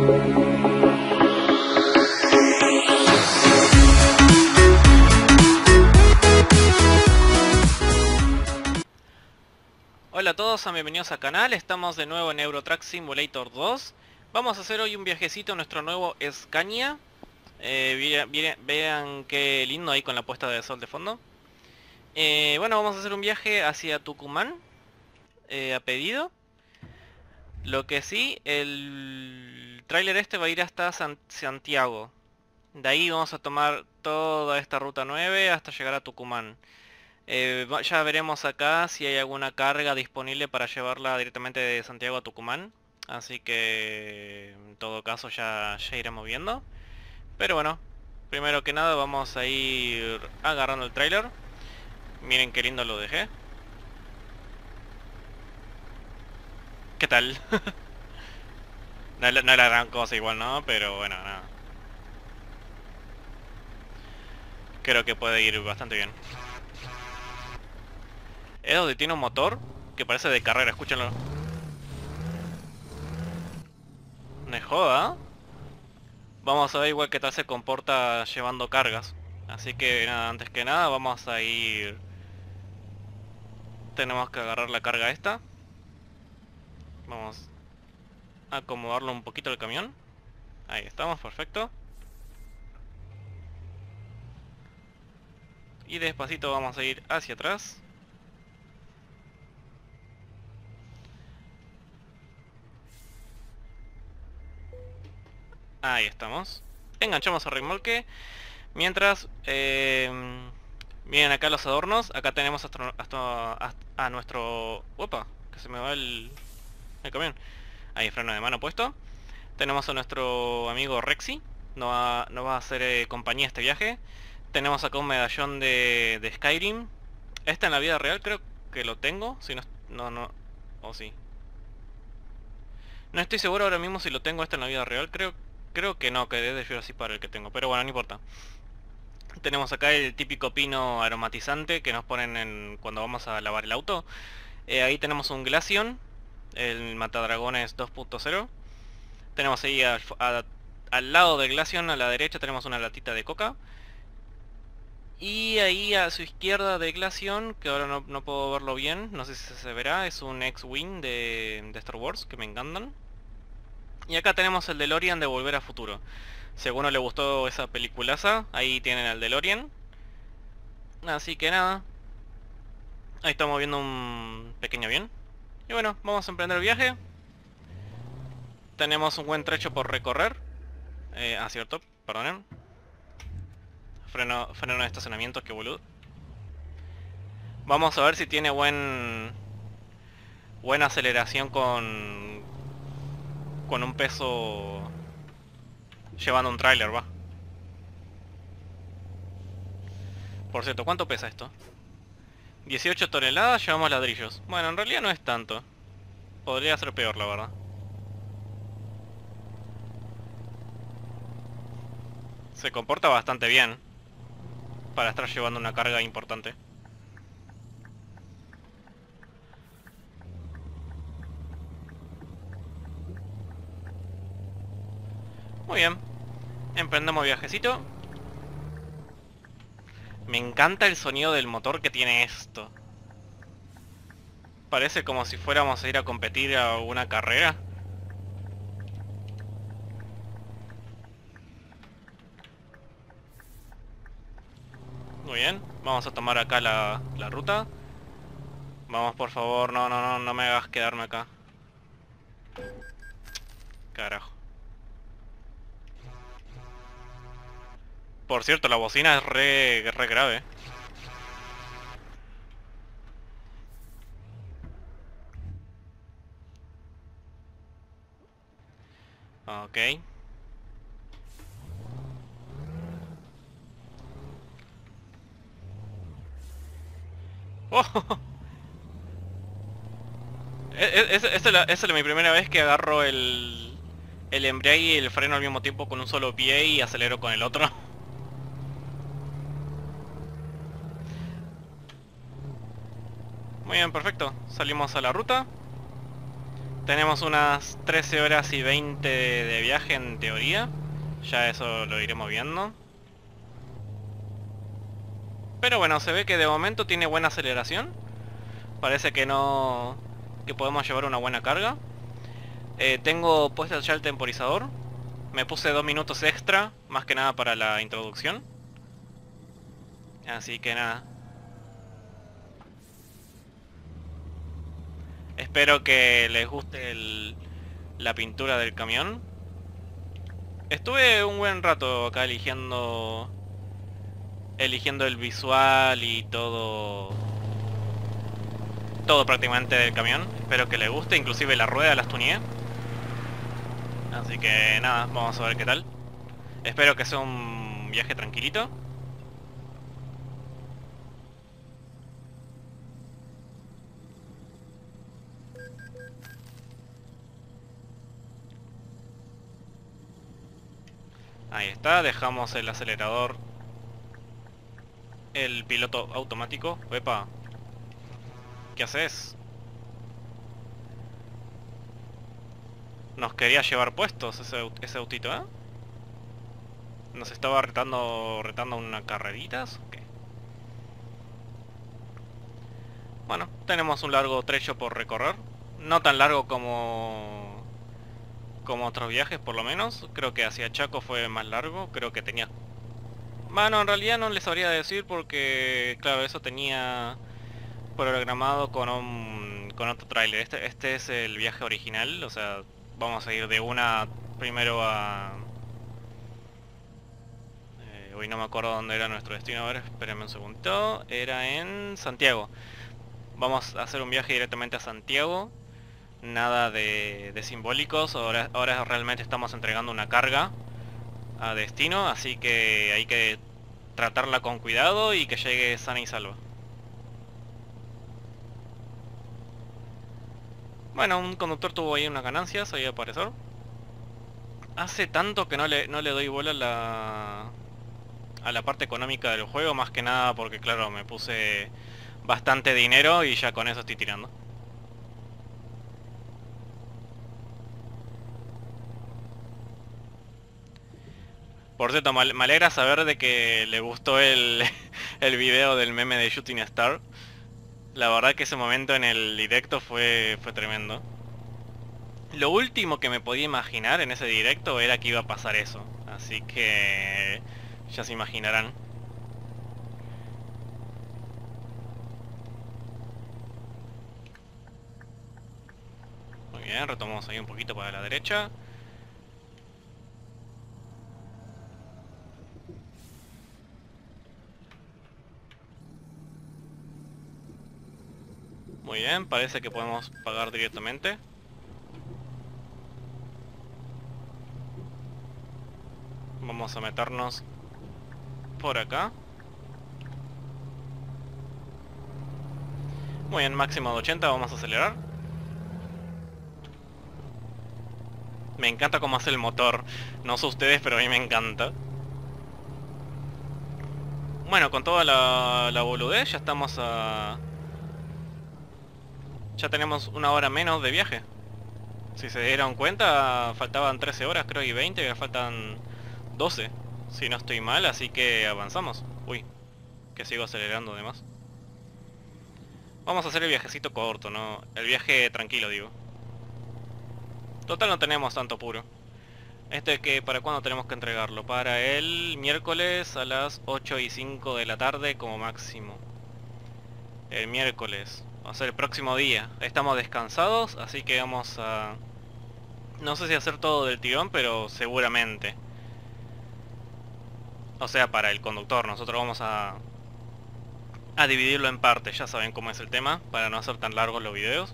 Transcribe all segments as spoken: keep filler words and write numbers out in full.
Hola a todos, bienvenidos al canal, estamos de nuevo en Euro Truck Simulator dos. Vamos a hacer hoy un viajecito en nuestro nuevo Scania. eh, Vean, vean qué lindo ahí con la puesta de sol de fondo. eh, Bueno, vamos a hacer un viaje hacia Tucumán, eh, a pedido. Lo que sí, el tráiler este va a ir hasta San Santiago. De ahí vamos a tomar toda esta ruta nueve hasta llegar a Tucumán. Eh, ya veremos acá si hay alguna carga disponible para llevarla directamente de Santiago a Tucumán. Así que en todo caso ya, ya iremos viendo. Pero bueno, primero que nada vamos a ir agarrando el tráiler. Miren qué lindo lo dejé. ¿Qué tal? No es la no es la gran cosa igual, ¿no? Pero bueno, nada. Creo que puede ir bastante bien. Es donde tiene un motor que parece de carrera, escúchenlo. Me joda. Vamos a ver igual qué tal se comporta llevando cargas. Así que nada, antes que nada vamos a ir... Tenemos que agarrar la carga esta. Vamos a acomodarlo un poquito el camión. Ahí estamos, perfecto. Y despacito vamos a ir hacia atrás. Ahí estamos. Enganchamos el remolque. Mientras, eh, miren acá los adornos. Acá tenemos hasta, hasta, hasta a nuestro... Opa, que se me va el, el camión. Ahí, freno de mano puesto. Tenemos a nuestro amigo Rexy. Nos va, nos va a hacer eh, compañía este viaje. Tenemos acá un medallón de, de Skyrim. Esta en la vida real creo que lo tengo. Si no, no, no. O sí. No estoy seguro ahora mismo si lo tengo esta en la vida real. Creo Creo que no, que es de Jurassic Park el que tengo, pero bueno, no importa. Tenemos acá el típico pino aromatizante que nos ponen en, cuando vamos a lavar el auto. Eh, ahí tenemos un Glaceon, el Matadragones dos punto cero. Tenemos ahí al, a, al lado del Glaceon, a la derecha, tenemos una latita de coca. Y ahí a su izquierda de Glaceon, que ahora no, no puedo verlo bien, no sé si se verá, es un X-Wing de, de Star Wars, que me encantan. Y acá tenemos el DeLorean de Volver a Futuro. Si a alguno le gustó esa peliculaza, ahí tienen al DeLorean. Así que nada. Ahí estamos viendo un pequeño avión. Y bueno, vamos a emprender el viaje. Tenemos un buen trecho por recorrer. Eh, ah, cierto, perdonen. Freno, freno de estacionamiento, que boludo. Vamos a ver si tiene buen... buena aceleración con... con un peso llevando un tráiler, va. Por cierto, ¿cuánto pesa esto? dieciocho toneladas, llevamos ladrillos. Bueno, en realidad no es tanto. Podría ser peor, la verdad. Se comporta bastante bien para estar llevando una carga importante. Muy bien, emprendemos viajecito. Me encanta el sonido del motor que tiene esto. Parece como si fuéramos a ir a competir a una carrera. Muy bien, vamos a tomar acá la, la ruta. Vamos, por favor, no, no, no, no me hagas quedarme acá. Carajo. Por cierto, la bocina es re, re grave. Ok. Oh. Esa es, es, la, es la mi primera vez que agarro el, el embrague y el freno al mismo tiempo con un solo pie y acelero con el otro. Muy bien, perfecto. Salimos a la ruta. Tenemos unas trece horas y veinte de viaje en teoría. Ya eso lo iremos viendo. Pero bueno, se ve que de momento tiene buena aceleración. Parece que no... que podemos llevar una buena carga. Eh, tengo puesto ya el temporizador. Me puse dos minutos extra, más que nada para la introducción. Así que nada. Espero que les guste el, la pintura del camión. Estuve un buen rato acá eligiendo... eligiendo el visual y todo... todo prácticamente del camión. Espero que les guste, inclusive la rueda las tuneé. Así que nada, vamos a ver qué tal. Espero que sea un viaje tranquilito. Ahí está, dejamos el acelerador. El piloto automático. Epa. ¿Qué haces? Nos quería llevar puestos ese, ese autito, ¿eh? Nos estaba retando, retando una carreritas. ¿O qué? Bueno, tenemos un largo trecho por recorrer. No tan largo como... como otros viajes, por lo menos. Creo que hacia Chaco fue más largo. Creo que tenía... Bueno, en realidad no les sabría decir porque... claro, eso tenía... programado con un... con otro tráiler. Este, este es el viaje original, o sea... Vamos a ir de una primero a... Eh, hoy no me acuerdo dónde era nuestro destino. A ver, espérenme un segundo. Era en Santiago. Vamos a hacer un viaje directamente a Santiago. Nada de, de simbólicos. Ahora, ahora realmente estamos entregando una carga a destino. Así que hay que tratarla con cuidado y que llegue sana y salva. Bueno, un conductor tuvo ahí unas ganancias, ahí al parecer. Hace tanto que no le, no le doy bola a la, a la parte económica del juego, más que nada porque claro, me puse bastante dinero y ya con eso estoy tirando. Por cierto, me me alegra saber de que le gustó el, el video del meme de Shooting Star. La verdad que ese momento en el directo fue, fue tremendo. Lo último que me podía imaginar en ese directo era que iba a pasar eso. Así que... ya se imaginarán. Muy bien, retomamos ahí un poquito para la derecha. Muy bien, parece que podemos pagar directamente. Vamos a meternos por acá. Muy bien, máximo de ochenta, vamos a acelerar. Me encanta cómo hace el motor. No sé ustedes, pero a mí me encanta. Bueno, con toda la, la boludez ya estamos a... ya tenemos una hora menos de viaje. Si se dieron cuenta, faltaban trece horas, creo, y veinte, ya faltan doce, si no estoy mal, así que avanzamos. Uy, que sigo acelerando además. Vamos a hacer el viajecito corto, ¿no? El viaje tranquilo, digo. Total, no tenemos tanto puro. Este que, ¿para cuándo tenemos que entregarlo? Para el miércoles a las ocho y cinco de la tarde como máximo. El miércoles, o sea, el próximo día. Estamos descansados, así que vamos a... no sé si hacer todo del tirón, pero seguramente. O sea, para el conductor, nosotros vamos a... a dividirlo en partes, ya saben cómo es el tema, para no hacer tan largos los videos.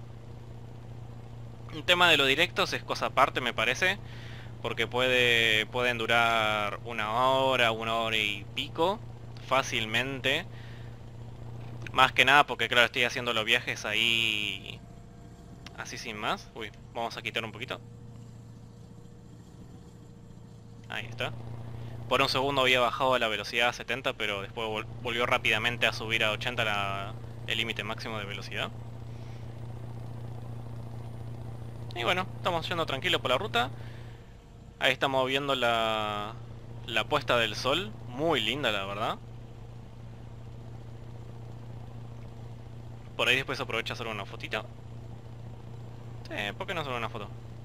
El tema de los directos es cosa aparte, me parece, porque puede pueden durar una hora, una hora y pico, fácilmente. Más que nada porque claro, estoy haciendo los viajes ahí así sin más. Uy, vamos a quitar un poquito. Ahí está. Por un segundo había bajado la velocidad a setenta, pero después vol volvió rápidamente a subir a ochenta la, el límite máximo de velocidad. Y bueno, estamos yendo tranquilo por la ruta. Ahí estamos viendo la, la puesta del sol. Muy linda, la verdad. Por ahí después aprovecho a hacer una fotito. Sí, ¿por qué no hacer una foto?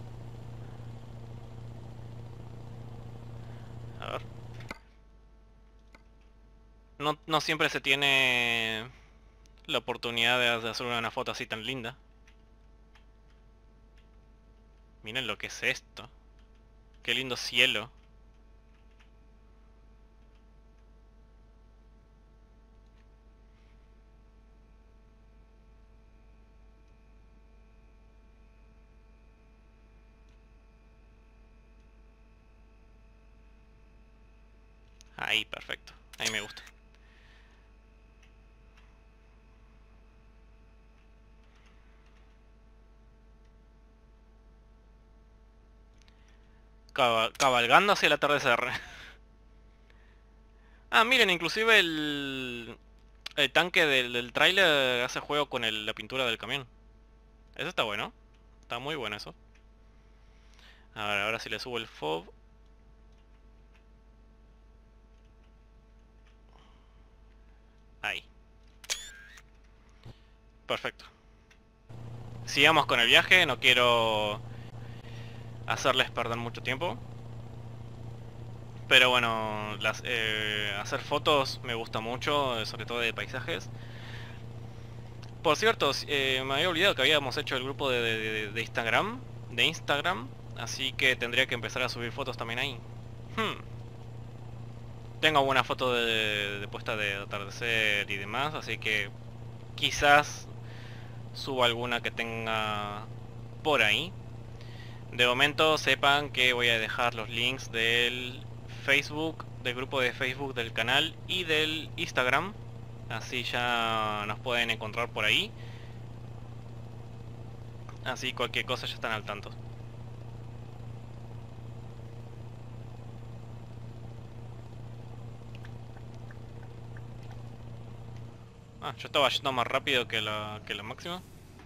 A ver. No, no siempre se tiene la oportunidad de de hacer una foto así tan linda. Miren lo que es esto. Qué lindo cielo. Ahí, perfecto. Ahí me gusta. Caba- cabalgando hacia el atardecer. Ah, miren, inclusive el, el tanque del, del tráiler hace juego con el- la pintura del camión. Eso está bueno. Está muy bueno eso. A ver, ahora si le subo el fob. Ahí. Perfecto. Sigamos con el viaje, no quiero hacerles perder mucho tiempo. Pero bueno, las, eh, hacer fotos me gusta mucho, sobre todo de paisajes. Por cierto, eh, me había olvidado que habíamos hecho el grupo de, de- de Instagram, de Instagram, así que tendría que empezar a subir fotos también ahí. Hmm. Tengo buena foto de, de puesta de atardecer y demás, así que quizás suba alguna que tenga por ahí. De momento sepan que voy a dejar los links del Facebook, del grupo de Facebook del canal y del Instagram, así ya nos pueden encontrar por ahí. Así cualquier cosa ya están al tanto. Ah, yo estaba yendo más rápido que la, que la máxima.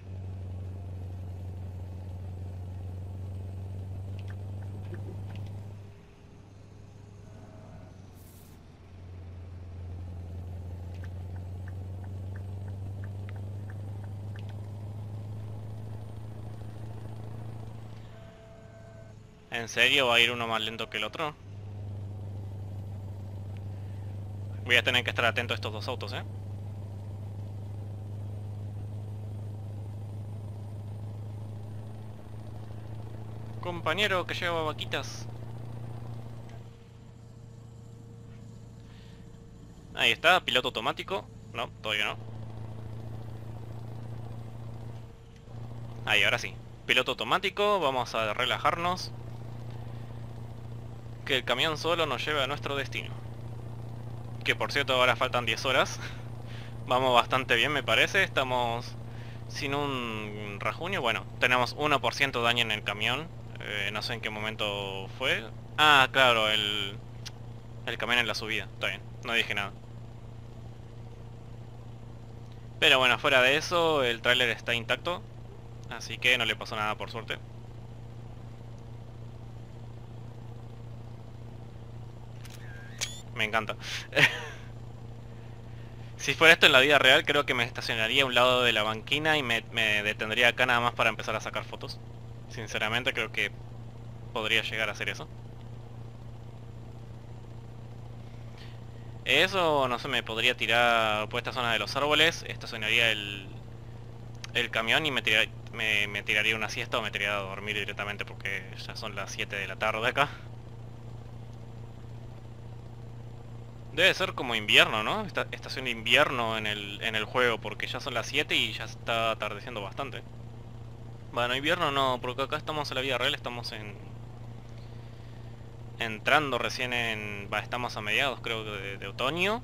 ¿En serio va a ir uno más lento que el otro? Voy a tener que estar atento a estos dos autos, ¿eh? Compañero que lleva vaquitas. Ahí está, piloto automático. No, todavía no. Ahí, ahora sí. Piloto automático, vamos a relajarnos. Que el camión solo nos lleve a nuestro destino. Que por cierto ahora faltan diez horas. Vamos bastante bien me parece. Estamos sin un rasguño. Bueno, tenemos uno por ciento de daño en el camión. Eh, no sé en qué momento fue. Ah, claro, el, el camión en la subida. Está bien, no dije nada. Pero bueno, fuera de eso, el tráiler está intacto. Así que no le pasó nada por suerte. Me encanta. Si fuera esto en la vida real, creo que me estacionaría a un lado de la banquina y me, me detendría acá nada más para empezar a sacar fotos. Sinceramente creo que podría llegar a hacer eso. Eso, no sé, me podría tirar por esta zona de los árboles, estacionaría el, el camión y me, tirar- me, me tiraría una siesta o me tiraría a dormir directamente porque ya son las siete de la tarde acá. Debe ser como invierno, ¿no? Esta, estación de invierno en el, en el juego porque ya son las siete y ya está atardeciendo bastante. Bueno, invierno no, porque acá estamos en la vida real, estamos en... entrando recién en... va, estamos a mediados creo que de, de otoño.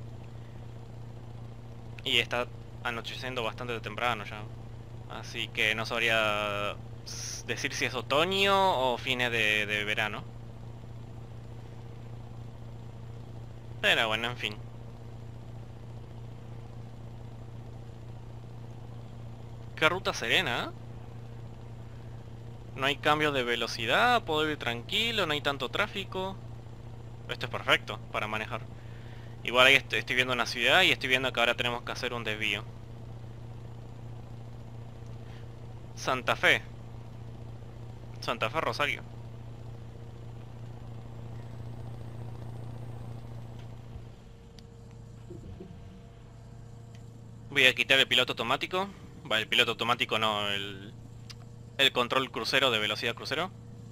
Y está anocheciendo bastante temprano ya. Así que no sabría decir si es otoño o fines de, de verano. Pero bueno, en fin. Qué ruta serena, ¿eh? No hay cambios de velocidad, puedo ir tranquilo, no hay tanto tráfico. Esto es perfecto para manejar. Igual ahí est- estoy viendo una ciudad y estoy viendo que ahora tenemos que hacer un desvío. Santa Fe. Santa Fe, Rosario. Voy a quitar el piloto automático. Va, el piloto automático no, el, el control crucero de velocidad crucero.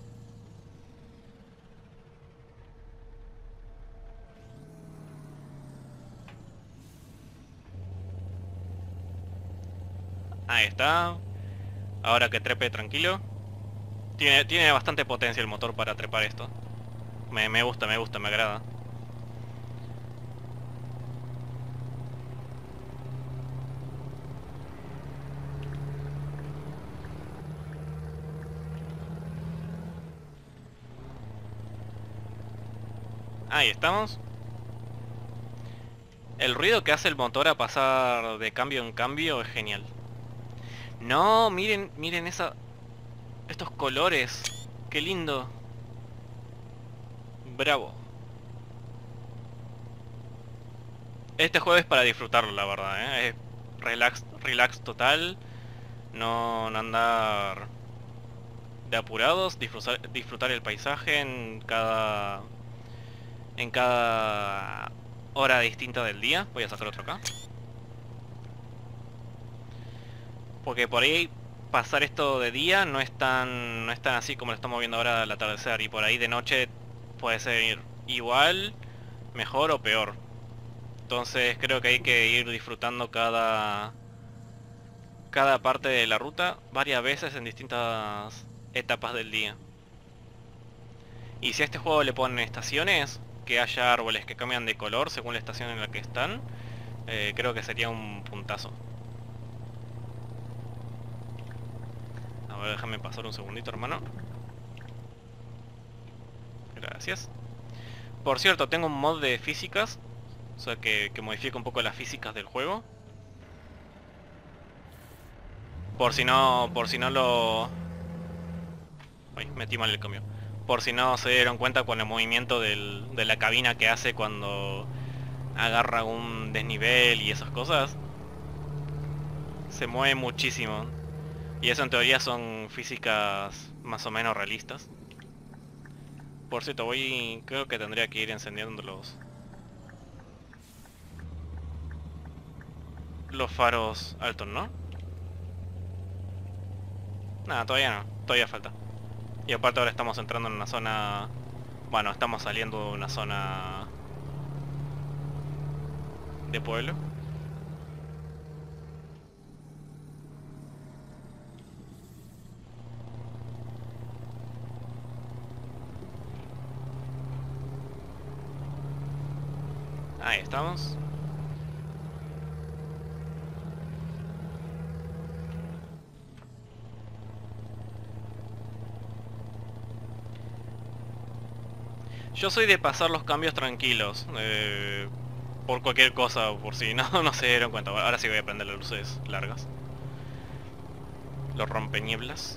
Ahí está. Ahora que trepe tranquilo. Tiene, tiene bastante potencia el motor para trepar esto. Me, me gusta, me gusta, me agrada. Ahí estamos. El ruido que hace el motor a pasar de cambio en cambio es genial. No, miren, miren esa... estos colores. Qué lindo. Bravo. Este juego es para disfrutarlo, la verdad, ¿eh? Es relax, relax total. No, no andar de apurados. Disfrutar, disfrutar el paisaje en cada... en cada hora distinta del día. Voy a sacar otro acá. Porque por ahí pasar esto de día no es tan no es tan así como lo estamos viendo ahora al atardecer. Y por ahí de noche puede ser igual, mejor o peor. Entonces creo que hay que ir disfrutando cada cada parte de la ruta varias veces en distintas etapas del día. Y si a este juego le ponen estaciones, que haya árboles que cambian de color según la estación en la que están, eh, creo que sería un puntazo. A ver, déjame pasar un segundito, hermano. Gracias. Por cierto, tengo un mod de físicas. O sea, que, que modifica un poco las físicas del juego. Por si no... Por si no lo... Uy, metí mal el cambio. Por si no se dieron cuenta con el movimiento del, de la cabina que hace cuando agarra un desnivel y esas cosas. Se mueve muchísimo. Y eso en teoría son físicas más o menos realistas. Por cierto, voy... creo que tendría que ir encendiendo los... los faros altos, ¿no? Nada, todavía no. Todavía falta. Y aparte ahora estamos entrando en una zona... bueno, estamos saliendo de una zona... de pueblo. Ahí estamos. Yo soy de pasar los cambios tranquilos. Eh, por cualquier cosa, por si no, no se dieron cuenta. Ahora sí voy a prender las luces largas. Los rompenieblas.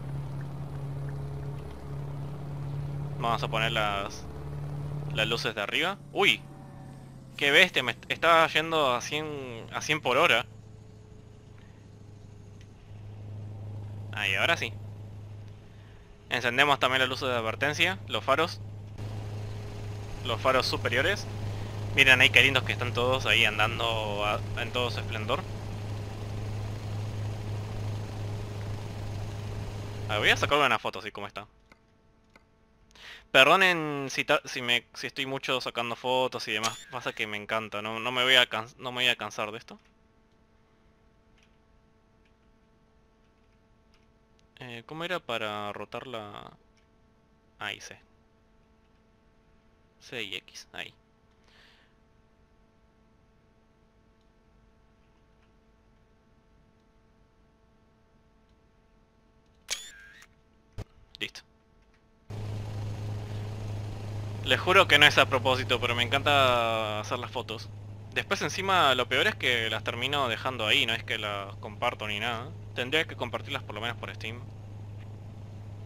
Vamos a poner las... las luces de arriba. ¡Uy! ¡Qué bestia! Me est- estaba yendo a cien, a cien por hora. Ahí, ahora sí. Encendemos también las luces de advertencia, los faros. Los faros superiores. Miren ahí qué lindos que están todos ahí andando a- en todo su esplendor. A ver, voy a sacarle una foto así como está. Perdonen si, ta- si, me, si estoy mucho sacando fotos y demás. Pasa que me encanta, no, no me voy a can- no me voy a cansar de esto. Eh, ¿Cómo era para rotar la...? Ahí, C. C y X, ahí. Listo. Les juro que no es a propósito, pero me encanta hacer las fotos. Después encima lo peor es que las termino dejando ahí, no es que las comparto ni nada. Tendría que compartirlas por lo menos por Steam.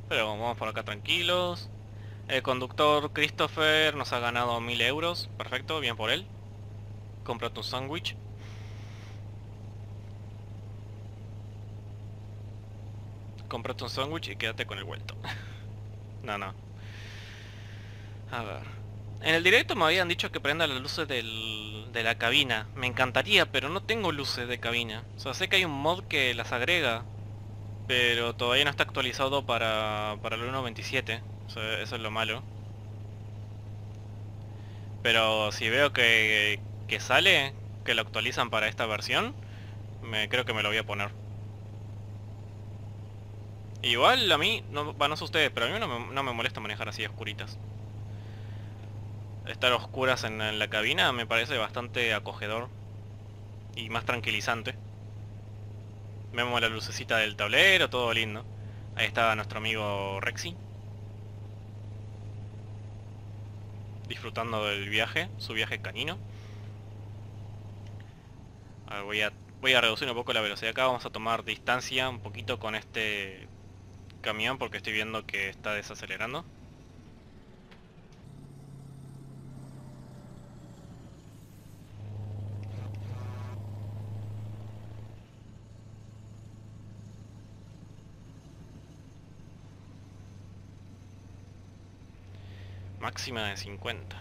Pero vamos por acá tranquilos. El conductor Christopher nos ha ganado mil euros. Perfecto, bien por él. Cómprate un sándwich. Cómprate un sándwich y quédate con el vuelto. No, no. A ver. En el directo me habían dicho que prenda las luces del, de la cabina. Me encantaría, pero no tengo luces de cabina. O sea, sé que hay un mod que las agrega, pero todavía no está actualizado para, para el uno punto veintisiete. O sea, eso es lo malo. Pero si veo que, que sale, que lo actualizan para esta versión, me, creo que me lo voy a poner. Igual a mí, no, bueno, no sé ustedes, pero a mí no me, no me molesta manejar así oscuritas. Estar oscuras en, en la cabina me parece bastante acogedor y más tranquilizante. Vemos la lucecita del tablero, todo lindo. Ahí está nuestro amigo Rexy, disfrutando del viaje, su viaje canino. A ver, voy a, voy a reducir un poco la velocidad acá, vamos a tomar distancia un poquito con este camión porque estoy viendo que está desacelerando. Máxima de cincuenta.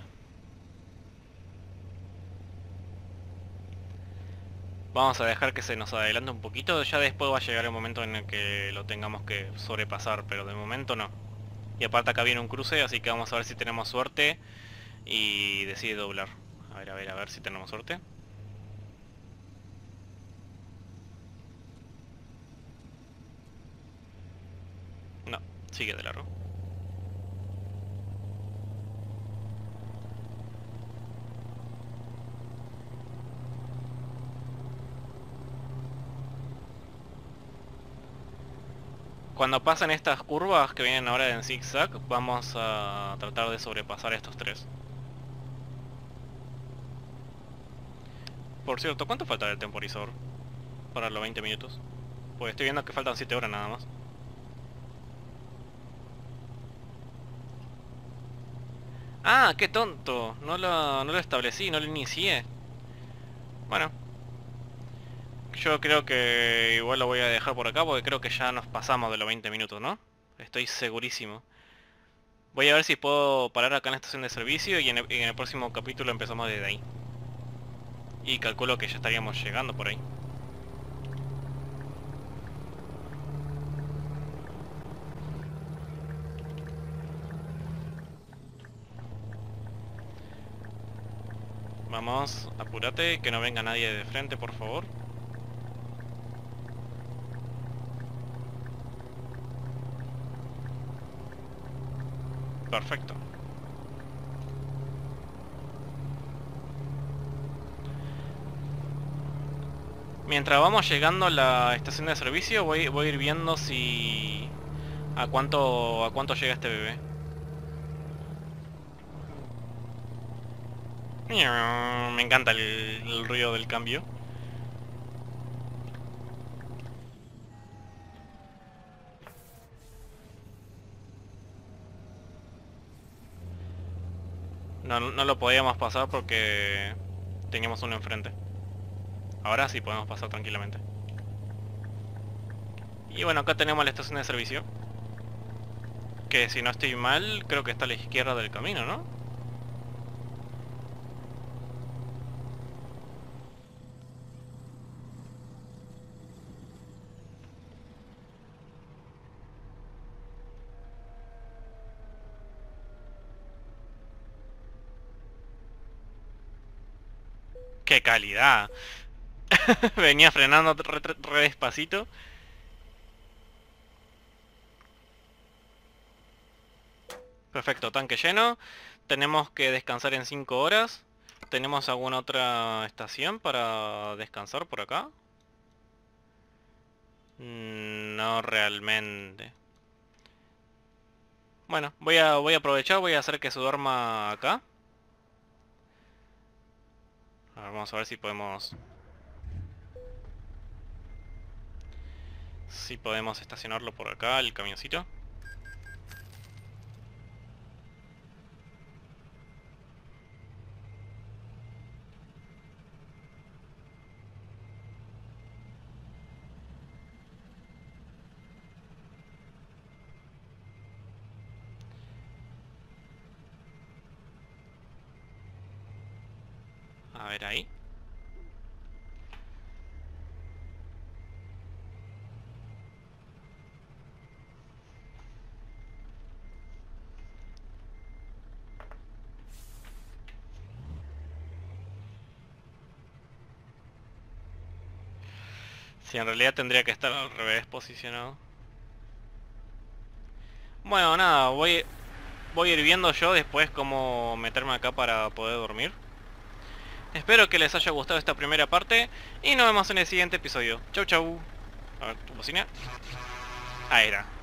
Vamos a dejar que se nos adelante un poquito, ya después va a llegar el momento en el que lo tengamos que sobrepasar, pero de momento no. Y aparte acá viene un cruce, así que vamos a ver si tenemos suerte y decide doblar. A ver, a ver, a ver si tenemos suerte. No, sigue de largo. Cuando pasen estas curvas que vienen ahora en zigzag, vamos a tratar de sobrepasar estos tres. Por cierto, ¿cuánto falta del temporizador para los veinte minutos? Pues estoy viendo que faltan siete horas nada más. ¡Ah, qué tonto! No lo, no lo establecí, no lo inicié. Bueno. Yo creo que igual lo voy a dejar por acá porque creo que ya nos pasamos de los veinte minutos, ¿no? Estoy segurísimo. Voy a ver si puedo parar acá en la estación de servicio y en el, y en el próximo capítulo empezamos desde ahí. Y calculo que ya estaríamos llegando por ahí. Vamos, apúrate, que no venga nadie de frente, por favor. Perfecto. Mientras vamos llegando a la estación de servicio, voy, voy a ir viendo si... a cuánto, a cuánto llega este bebé. Me encanta el, el ruido del cambio. No, no lo podíamos pasar porque teníamos uno enfrente. Ahora sí podemos pasar tranquilamente. Y bueno, acá tenemos la estación de servicio. Que si no estoy mal, creo que está a la izquierda del camino, ¿no? ¡Qué calidad! Venía frenando re, re- re despacito. Perfecto, tanque lleno. Tenemos que descansar en cinco horas. ¿Tenemos alguna otra estación para descansar por acá? Mm, No realmente. Bueno, voy a, voy a aprovechar, voy a hacer que se duerma acá. A ver, vamos a ver si podemos... Si podemos estacionarlo por acá, el camioncito. A ver ahí. Sí, en realidad tendría que estar al revés posicionado. Bueno, nada, voy, voy a ir viendo yo después cómo meterme acá para poder dormir. Espero que les haya gustado esta primera parte y nos vemos en el siguiente episodio. Chau chau. A ver, tu bocina. Ahí era.